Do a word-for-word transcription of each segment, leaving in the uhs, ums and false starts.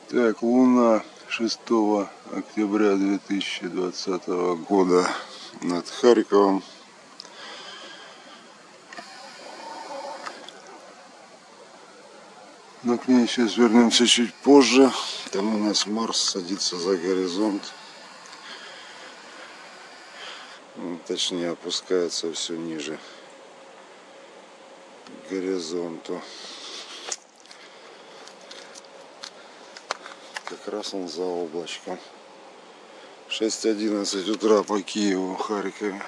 Так, луна шестого октября две тысячи двадцатого года над Харьковом. Но к ней сейчас вернемся чуть позже. Там у нас Марс садится за горизонт. Точнее, опускается все ниже к горизонту. Как раз он за облачком. шесть одиннадцать утра по Киеву, Харькове.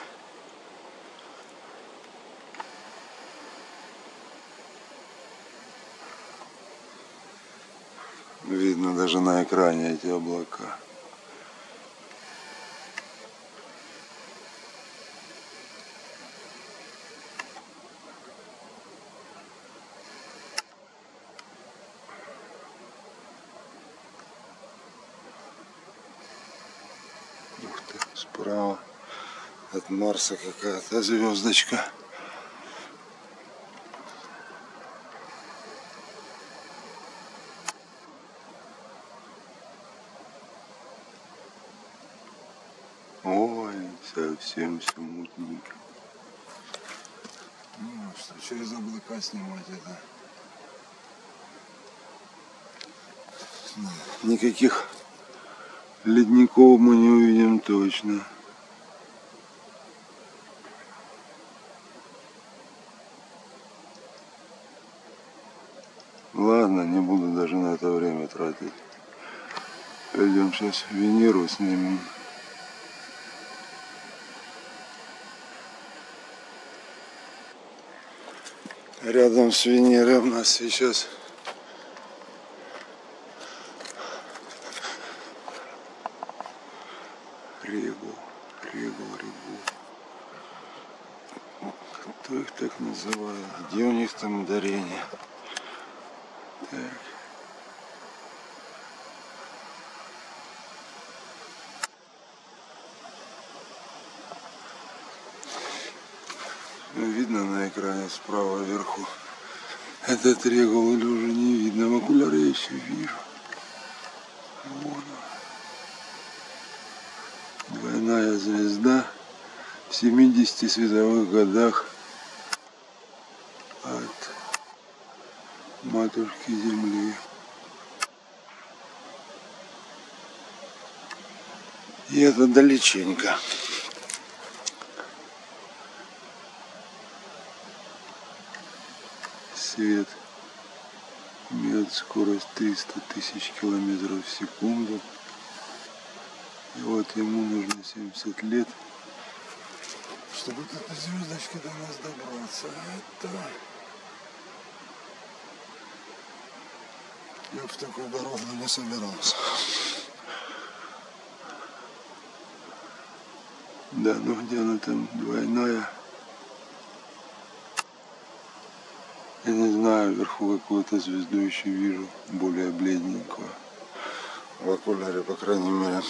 Видно даже на экране эти облака. Ух ты, справа от Марса какая-то звездочка. Ой, совсем все мутненько. Ну, что через облака снимать это? Никаких ледников мы не увидим точно. Ладно, не буду даже на это время тратить. Пойдем сейчас Венеру снимем. Рядом с Венерой у нас сейчас Регул, Регул, Регул. Кто их так называет? Где у них там ударение? Так. Видно на экране справа вверху. Этот Регул или уже не видно? В окуляры я еще вижу. Вон он. Двойная звезда в семидесяти световых годах от матушки Земли. И это далеченько. Свет имеет скорость триста тысяч километров в секунду. И вот ему нужно семьдесят лет, чтобы вот эта звездочка до нас добраться. Это... Я в такую дорогу не собирался. Да, ну где она там двойная? Я не знаю, вверху какую-то звезду еще вижу, более бледненькую. В окуляре, по крайней мере.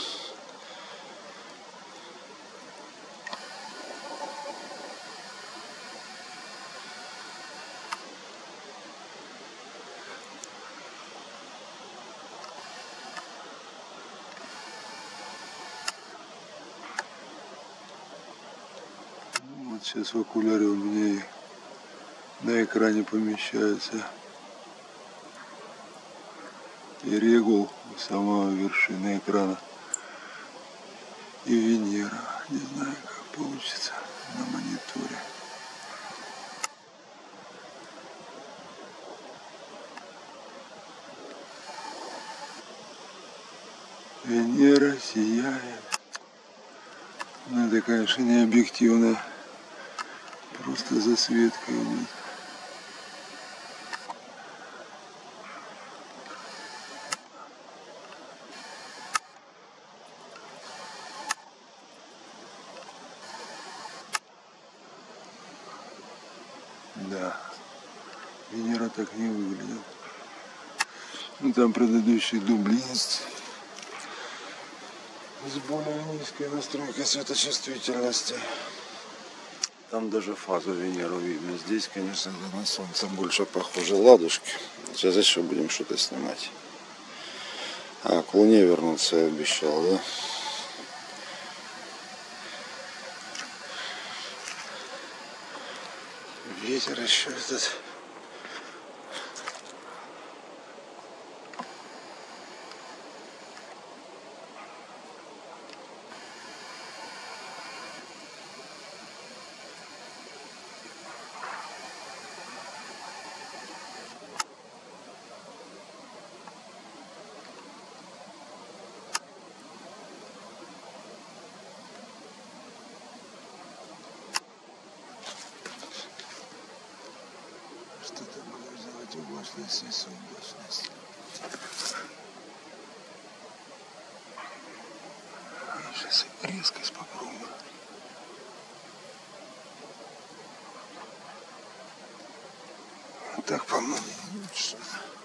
Вот сейчас в окуляре у меня и на экране помещается и Регул у самого вершины экрана, и Венера. Не знаю, как получится на мониторе. Венера сияет. Ну, это, конечно, не объективно. Просто засветка идет. Да, Венера так не выглядит. Ну, там предыдущий дубль есть с более низкой настройкой светочувствительности. Там даже фазу Венеру видно. Здесь, конечно, на солнце больше похоже ладушки. Сейчас еще будем что-то снимать. А, к Луне вернуться я обещал, да? Ветер еще этот. Что-то буду делать облачность и сублачность. Сейчас резкость попробую. Вот так, по-моему, лучше.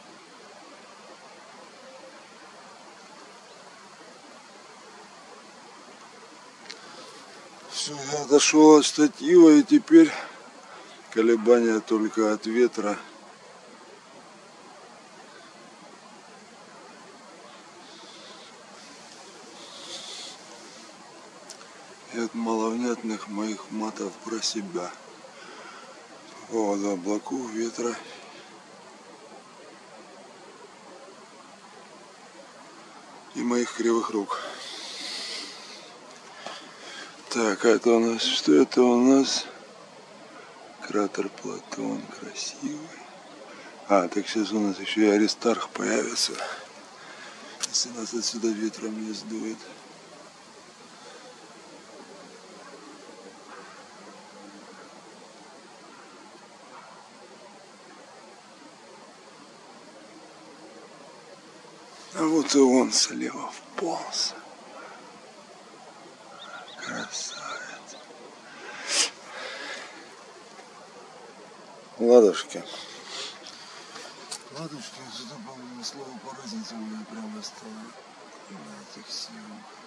Все, я отошел от штатива, и теперь колебания только от ветра. И от маловнятных моих матов про себя. По поводу облаков, ветра. И моих кривых рук. Так, а это у нас, что это у нас? Кратер Платон, красивый. А, так сейчас у нас еще и Аристарх появится. Если нас отсюда ветром не сдует. А вот и он слева вполз. Красавец. Ладушки. Ладушки, что-то, по-моему, слово по разнице у меня прямо стало на этих съемках.